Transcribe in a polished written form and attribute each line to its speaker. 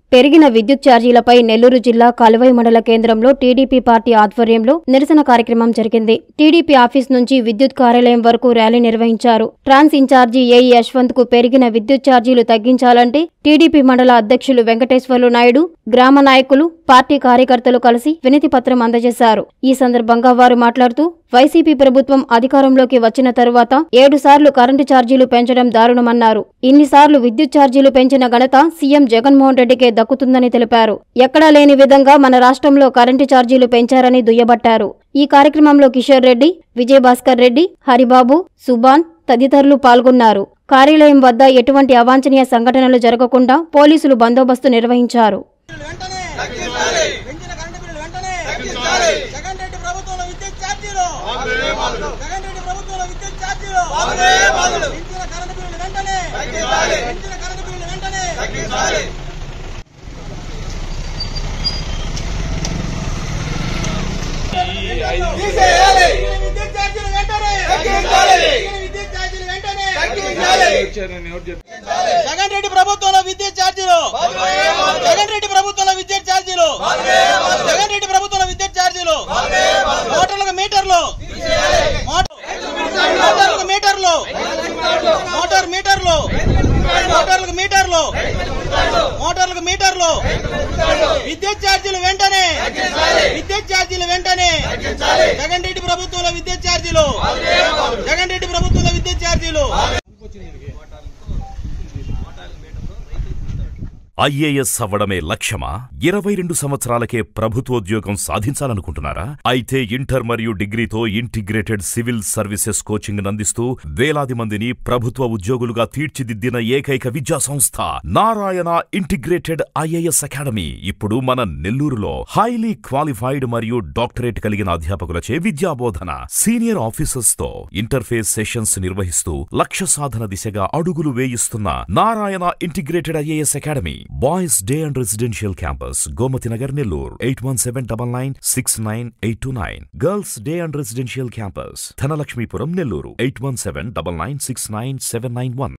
Speaker 1: పెరిగిన విద్యుత్ ఛార్జీలపై నెల్లూరు జిల్లా కలువై మండల కేంద్రంలో టీడీపీ పార్టీ ఆధ్వర్యంలో నిరసన కార్యక్రమం జరిగింది. టీడీపీ ఆఫీస్ నుంచి విద్యుత్ కార్యాలయం వరకు ర్యాలీ నిర్వహించారు. ట్రాన్స్ ఇన్ఛార్జి ఏఈ యశ్వంత్ కు పెరిగిన విద్యుత్ ఛార్జీలు తగ్గించాలంటే టీడీపీ మండల అధ్యక్షులు వెంకటేశ్వర్లు నాయుడు, గ్రామ నాయకులు, పార్టీ కార్యకర్తలు కలిసి వినతి పత్రం అందజేశారు. ఈ సందర్భంగా వారు మాట్లాడుతూ వైసీపీ ప్రభుత్వం అధికారంలోకి వచ్చిన తరువాత 7 సార్లు కరెంటు ఛార్జీలు పెంచడం దారుణమన్నారు. ఇన్నిసార్లు విద్యుత్ ఛార్జీలు పెంచిన ఘనత సీఎం జగన్మోహన్ రెడ్డికే దక్కుతుందని తెలిపారు. ఎక్కడా లేని విధంగా మన రాష్ట్రంలో కరెంటు ఛార్జీలు పెంచారని దుయ్యబట్టారు. ఈ కార్యక్రమంలో కిషోర్ రెడ్డి, విజయభాస్కర్ రెడ్డి, హరిబాబు, సుబాన్ తదితరులు పాల్గొన్నారు. కార్యాలయం వద్ద ఎటువంటి అవాంఛనీయ సంఘటనలు జరగకుండా పోలీసులు బందోబస్తు నిర్వహించారు.
Speaker 2: జగన్ రెడ్డి ప్రభుత్వంలో విద్యుత్ ఛార్జీలు, జగన్ రెడ్డి ప్రభుత్వంలో విద్యుత్ ఛార్జీలు, జగన్ రెడ్డి ప్రభుత్వంలో విద్యుత్ ఛార్జీలు, మోటార్లకు మీటర్లు, మోటార్లకు మీటర్లు, మోటార్లకు మీటర్లు, మోటార్లకు మీటర్లు, విద్యుత్ ఛార్జీలు వెంటనే, విద్యుత్ ఛార్జీలు వెంటనే, జగన్ రెడ్డి ప్రభుత్వంలో విద్యుత్ ఛార్జీలు, జగన్ రెడ్డి ప్రభుత్వంలో విద్యుత్ ఛార్జీలు.
Speaker 3: ఐఏఎస్ అవ్వడమే లక్ష్యమా? 22 సంవత్సరాలకే ప్రభుత్వోద్యోగం సాధించాలనుకుంటున్నారా? అయితే ఇంటర్ మరియు డిగ్రీతో ఇంటిగ్రేటెడ్ సివిల్ సర్వీసెస్ కోచింగ్ అందిస్తూ వేలాది మందిని ప్రభుత్వ ఉద్యోగులుగా తీర్చిదిద్దిన ఏకైక విద్యా సంస్థ నారాయణ ఇంటిగ్రేటెడ్ ఐఏఎస్ అకాడమీ ఇప్పుడు మన నెల్లూరులో హైలీ క్వాలిఫైడ్ మరియు డాక్టరేట్ కలిగిన అధ్యాపకులచే విద్యాబోధన, సీనియర్ ఆఫీసర్స్ తో ఇంటర్ఫేస్ సెషన్స్ నిర్వహిస్తూ లక్ష్య సాధన దిశగా అడుగులు వేయిస్తున్న Narayana integrated IAS academy. Boys Day and Residential Campus, Gomati Nagar, Nellore, 8179969829. Girls Day and Residential Campus, Thanalakshmipuram, Nellore, 8179969791.